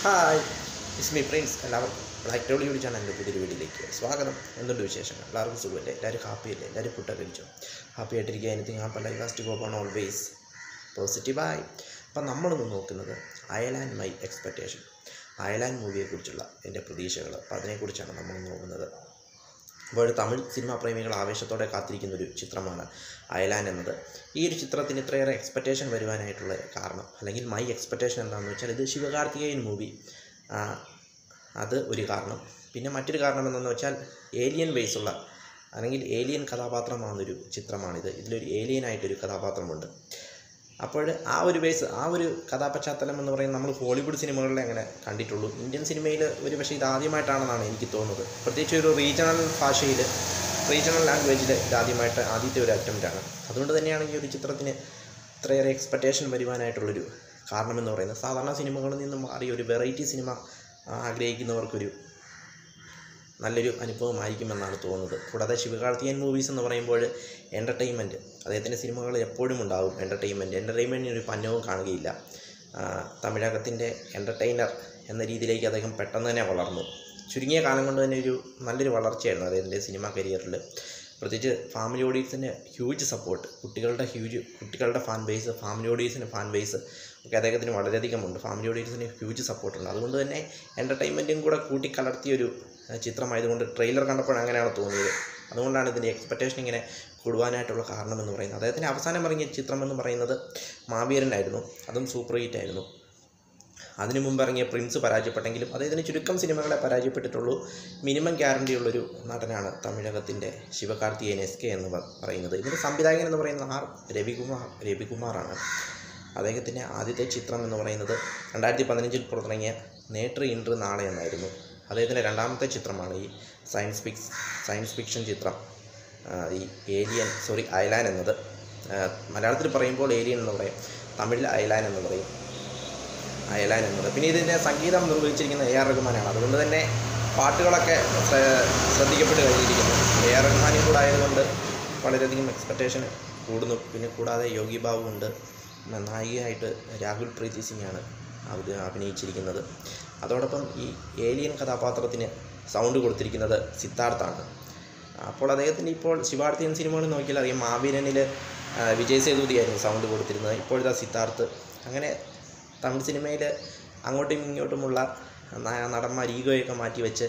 Hi, it's me Prince. എല്ലാവർക്കും Black Tollywood ചാനലിൻ്റെ പുതിയൊരു വീഡിയോയിലേക്ക് സ്വാഗതം. എന്തുണ്ട് വിശേഷങ്ങൾ? എല്ലാവർക്കും സുഖമല്ലേ? എല്ലാവരും ഹാപ്പിയല്ലേ? എല്ലാവരും ഫുഡൊക്കെ കഴിച്ചു ഹാപ്പി ആയിട്ടിരിക്കുക. Anything happy life has to go on always പോസിറ്റീവായി. അപ്പം നമ്മളിന്ന് നോക്കുന്നത് അയലാൻഡ് മൈ എക്സ്പെക്റ്റേഷൻ, അയലാൻഡ് മൂവിയെക്കുറിച്ചുള്ള എൻ്റെ പ്രതീക്ഷകൾ. അപ്പം അതിനെക്കുറിച്ചാണ് നമ്മൾ നോക്കുന്നത്. അപ്പോൾ തമിഴ് സിനിമാ പ്രേമികൾ ആവേശത്തോടെ കാത്തിരിക്കുന്നൊരു ചിത്രമാണ് അയലാൻഡ് എന്നത്. ഈ ഒരു ചിത്രത്തിന് ഇത്രയേറെ എക്സ്പെക്റ്റേഷൻ വരുവാനായിട്ടുള്ള കാരണം, അല്ലെങ്കിൽ മൈ എക്സ്പെക്റ്റേഷൻ എന്താണെന്ന് വെച്ചാൽ, ഇത് ശിവകാർത്തികേയൻ മൂവി, അത് ഒരു കാരണം. പിന്നെ മറ്റൊരു കാരണം എന്താണെന്ന് വെച്ചാൽ, ഏലിയൻ ബേസുള്ള അല്ലെങ്കിൽ ഏലിയൻ കഥാപാത്രമാകുന്നൊരു ചിത്രമാണിത്. ഇതിലൊരു ഏലിയനായിട്ടൊരു കഥാപാത്രമുണ്ട്. അപ്പോൾ ആ ഒരു ബേസ്, ആ ഒരു കഥാപശ്ചാത്തലം എന്ന് പറയുന്നത് നമ്മൾ ഹോളിവുഡ് സിനിമകളിലെ അങ്ങനെ കണ്ടിട്ടുള്ളൂ. ഇന്ത്യൻ സിനിമയിൽ ഒരു പക്ഷേ ഇതാദ്യമായിട്ടാണെന്നാണ് എനിക്ക് തോന്നുന്നത്. പ്രത്യേകിച്ച് ഒരു റീജിയണൽ ഭാഷയിൽ, റീജിയണൽ ലാംഗ്വേജിൽ ഇതാദ്യമായിട്ട് ആദ്യത്തെ ഒരു അറ്റംപ്റ്റാണ്. അതുകൊണ്ട് തന്നെയാണ് ഈ ഒരു ചിത്രത്തിന് ഇത്രയേറെ എക്സ്പെക്റ്റേഷൻ വരുവാനായിട്ടുള്ളൊരു കാരണമെന്ന് പറയുന്നത്. സാധാരണ സിനിമകളിൽ നിന്നും മാറി ഒരു വെറൈറ്റി സിനിമ ആഗ്രഹിക്കുന്നവർക്കൊരു നല്ലൊരു അനുഭവമായിരിക്കുമെന്നാണ് തോന്നുന്നത്. കൂടാതെ ശിവകാർത്തികേയൻ മൂവീസ് എന്ന് പറയുമ്പോൾ എൻ്റർടൈൻമെൻറ്റ്, അദ്ദേഹത്തിൻ്റെ സിനിമകളിൽ എപ്പോഴും ഉണ്ടാകും എൻ്റർടൈൻമെൻറ്റിന് ഒരു പന്നവും കാണുകയില്ല. തമിഴകത്തിൻ്റെ എൻ്റർടൈനർ എന്ന രീതിയിലേക്ക് അദ്ദേഹം പെട്ടെന്ന് തന്നെ വളർന്നു. ചുരുങ്ങിയ കാലം കൊണ്ട് തന്നെ ഒരു നല്ലൊരു വളർച്ചയായിരുന്നു അദ്ദേഹത്തിൻ്റെ സിനിമാ കരിയറിൽ. പ്രത്യേകിച്ച് ഫാമിലി ഓഡിയൻസിൻ്റെ ഹ്യൂജ് സപ്പോർട്ട്, കുട്ടികളുടെ ഫാൻ ബേസ്, ഫാമിലി ഓഡിയൻസിൻ്റെ ഫാൻ ബേസ് ഒക്കെ അദ്ദേഹത്തിന് വളരെയധികമുണ്ട്. ഫാമിലി ഓഡിയൻസിന് ഹ്യൂജ് സപ്പോർട്ടുണ്ട്. അതുകൊണ്ട് തന്നെ എൻ്റർടൈൻമെൻറ്റും കൂടെ കൂട്ടിക്കലർത്തിയൊരു ചിത്രമായതുകൊണ്ട് ട്രെയിലർ കണ്ടപ്പോഴാണ് അങ്ങനെയാണ് തോന്നിയത്. അതുകൊണ്ടാണ് ഇതിൻ്റെ എക്സ്പെക്റ്റേഷൻ ഇങ്ങനെ കൂടുവാനായിട്ടുള്ള കാരണമെന്ന് പറയുന്നത്. അദ്ദേഹത്തിൻ്റെ അവസാനം ഇറങ്ങിയ ചിത്രം എന്ന് പറയുന്നത് മാവീരനായിരുന്നു. അതും സൂപ്പർ ഹിറ്റ് ആയിരുന്നു. അതിനു മുമ്പ് ഇറങ്ങിയ പ്രിൻസ് പരാജയപ്പെട്ടെങ്കിലും അദ്ദേഹത്തിന് ചുരുക്കം സിനിമകളെ പരാജയപ്പെട്ടിട്ടുള്ളൂ. മിനിമം ഗ്യാരണ്ടിയുള്ളൊരു നടനാണ് തമിഴകത്തിൻ്റെ ശിവകാർത്തികേയൻ SK എന്ന് പറയുന്നത്. ഇതിൻ്റെ സംവിധായകൻ എന്ന് പറയുന്നത് രവികുമാറാണ്. അദ്ദേഹത്തിൻ്റെ ആദ്യത്തെ ചിത്രം എന്ന് പറയുന്നത് 2015 പുറത്തിറങ്ങിയ നേട്ടർ ഇൻട്ര് നാളെ എന്നായിരുന്നു. അദ്ദേഹത്തിൻ്റെ രണ്ടാമത്തെ ചിത്രമാണ് ഈ സയൻസ് ഫിക്ഷൻ ചിത്രം, ഈ അയലാൻഡ് എന്നത്. മലയാളത്തിൽ പറയുമ്പോൾ ഏലിയൻ എന്ന് പറയും, തമിഴിൽ അയലാൻഡ് എന്ന് പറയും. പിന്നെ ഇതിൻ്റെ സംഗീതം നിർവഹിച്ചിരിക്കുന്ന AR റഹ്മാനാണ്. അതുകൊണ്ട് തന്നെ പാട്ടുകളൊക്കെ ശ്രദ്ധിക്കപ്പെട്ട് കഴിഞ്ഞിരിക്കുന്നു. AR റഹ്മാനും കൂടെ ആയതുകൊണ്ട് വളരെയധികം എക്സ്പെക്റ്റേഷൻ കൂടുന്നു. പിന്നെ കൂടാതെ യോഗി ബാബു ഉണ്ട്, നായികയായിട്ട് രാഹുൽ പ്രീതി സിംഗാണ് അഭിനയിച്ചിരിക്കുന്നത്. അതോടൊപ്പം ഈ ഏലിയൻ കഥാപാത്രത്തിന് സൗണ്ട് കൊടുത്തിരിക്കുന്നത് സിദ്ധാർത്ഥാണ്. അപ്പോൾ അദ്ദേഹത്തിൻ്റെ ഇപ്പോൾ ശിവകാർത്തികേയൻ സിനിമകളിൽ നോക്കിയാൽ അറിയാം, മാവീരനിൽ വിജയ് സേതുപതിയായിരുന്നു സൗണ്ട് കൊടുത്തിരുന്നത്. ഇപ്പോഴത്തെ സിദ്ധാർത്ഥ്. അങ്ങനെ തമിഴ് സിനിമയിൽ അങ്ങോട്ടും ഇങ്ങോട്ടുമുള്ള നടന്മാർ ഈഗോയൊക്കെ മാറ്റി വെച്ച്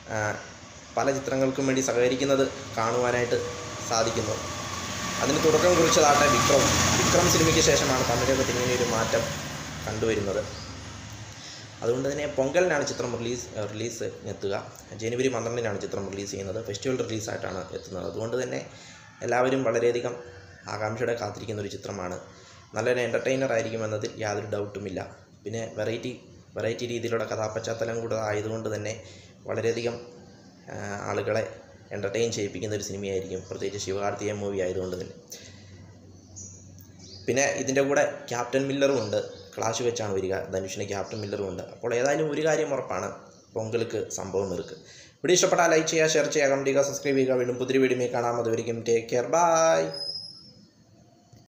പല ചിത്രങ്ങൾക്കും വേണ്ടി സഹകരിക്കുന്നത് കാണുവാനായിട്ട് സാധിക്കുന്നു. അതിന് തുടക്കം കുറിച്ചതാട്ടെ വിക്രം സിനിമയ്ക്ക് ശേഷമാണ് തമിഴകത്തിന് ഇങ്ങനെ ഒരു മാറ്റം കണ്ടുവരുന്നത്. അതുകൊണ്ട് തന്നെ പൊങ്കലിനാണ് ചിത്രം റിലീസ് എത്തുക. ജനുവരി 12 ചിത്രം റിലീസ് ചെയ്യുന്നത്. ഫെസ്റ്റിവൽ റിലീസായിട്ടാണ് എത്തുന്നത്. അതുകൊണ്ട് തന്നെ എല്ലാവരും വളരെയധികം ആകാംക്ഷയോടെ കാത്തിരിക്കുന്നൊരു ചിത്രമാണ്. നല്ലൊരു എൻ്റർടൈനർ ആയിരിക്കുമെന്നതിൽ യാതൊരു ഡൗട്ടുമില്ല. പിന്നെ വെറൈറ്റി രീതിയിലുള്ള കഥാപശ്ചാത്തലം കൂടെ ആയതുകൊണ്ട് തന്നെ വളരെയധികം ആളുകളെ എൻ്റർടൈൻ ചെയ്യിപ്പിക്കുന്ന ഒരു സിനിമയായിരിക്കും, പ്രത്യേകിച്ച് ശിവകാർത്തികേയൻ മൂവി ആയതുകൊണ്ട് തന്നെ. പിന്നെ ഇതിൻ്റെ കൂടെ ക്യാപ്റ്റൻ മില്ലറും ഉണ്ട്. ക്ലാഷ് വെച്ചാണ് വരിക. ധനുഷിന് ക്യാപ്റ്റൻ മില്ലറും ഉണ്ട്. അപ്പോൾ ഏതായാലും ഒരു കാര്യം ഉറപ്പാണ്, പൊങ്കലുക്ക് സംഭവം ഇருக்கு. വീഡിയോ ഇഷ്ടപ്പെട്ടാൽ ലൈക്ക് ചെയ്യുക, ഷെയർ ചെയ്യുക, കമൻറ്റ് ചെയ്യുക, സബ്സ്ക്രൈബ് ചെയ്യുക. വീണ്ടും പുതിയ വീഡിയോയിൽ കാണാം. അതുവരെയും ടേക്ക് കെയർ, ബൈ.